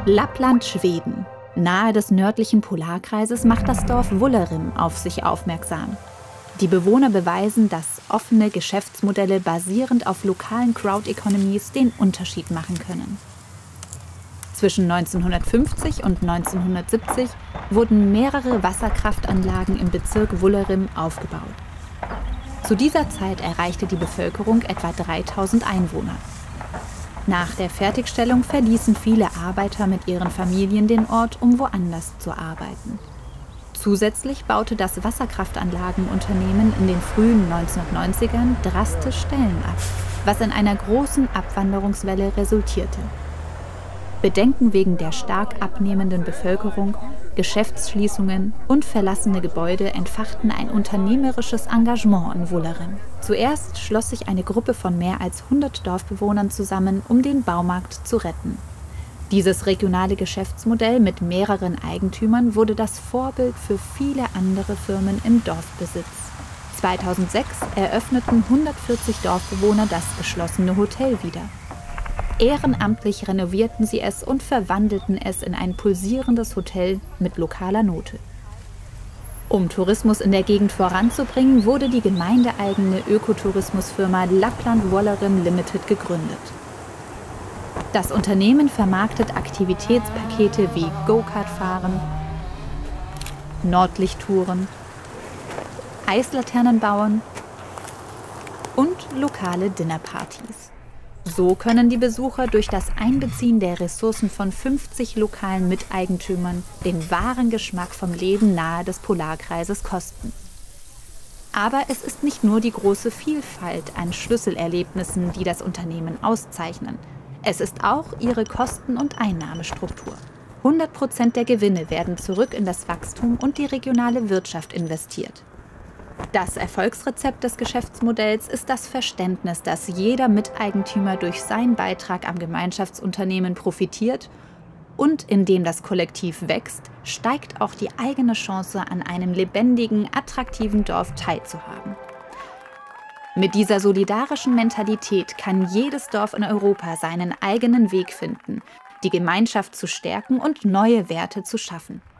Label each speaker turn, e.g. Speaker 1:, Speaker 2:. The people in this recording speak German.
Speaker 1: Lappland, Schweden. Nahe des nördlichen Polarkreises macht das Dorf Vuollerim auf sich aufmerksam. Die Bewohner beweisen, dass offene Geschäftsmodelle basierend auf lokalen Crowd-Economies den Unterschied machen können. Zwischen 1950 und 1970 wurden mehrere Wasserkraftanlagen im Bezirk Vuollerim aufgebaut. Zu dieser Zeit erreichte die Bevölkerung etwa 3000 Einwohner. Nach der Fertigstellung verließen viele Arbeiter mit ihren Familien den Ort, um woanders zu arbeiten. Zusätzlich baute das Wasserkraftanlagenunternehmen in den frühen 1990ern drastisch Stellen ab, was in einer großen Abwanderungswelle resultierte. Bedenken wegen der stark abnehmenden Bevölkerung, Geschäftsschließungen und verlassene Gebäude entfachten ein unternehmerisches Engagement in Vuollerim. Zuerst schloss sich eine Gruppe von mehr als 100 Dorfbewohnern zusammen, um den Baumarkt zu retten. Dieses regionale Geschäftsmodell mit mehreren Eigentümern wurde das Vorbild für viele andere Firmen im Dorfbesitz. 2006 eröffneten 140 Dorfbewohner das geschlossene Hotel wieder. Ehrenamtlich renovierten sie es und verwandelten es in ein pulsierendes Hotel mit lokaler Note. Um Tourismus in der Gegend voranzubringen, wurde die gemeindeeigene Ökotourismusfirma Lappland Vuollerim Limited gegründet. Das Unternehmen vermarktet Aktivitätspakete wie Go-Kart-Fahren, Nordlichttouren, Eislaternen bauen und lokale Dinnerpartys. So können die Besucher durch das Einbeziehen der Ressourcen von 50 lokalen Miteigentümern den wahren Geschmack vom Leben nahe des Polarkreises kosten. Aber es ist nicht nur die große Vielfalt an Schlüsselerlebnissen, die das Unternehmen auszeichnen. Es ist auch ihre Kosten- und Einnahmestruktur. 100% der Gewinne werden zurück in das Wachstum und die regionale Wirtschaft investiert. Das Erfolgsrezept des Geschäftsmodells ist das Verständnis, dass jeder Miteigentümer durch seinen Beitrag am Gemeinschaftsunternehmen profitiert und indem das Kollektiv wächst, steigt auch die eigene Chance, an einem lebendigen, attraktiven Dorf teilzuhaben. Mit dieser solidarischen Mentalität kann jedes Dorf in Europa seinen eigenen Weg finden, die Gemeinschaft zu stärken und neue Werte zu schaffen.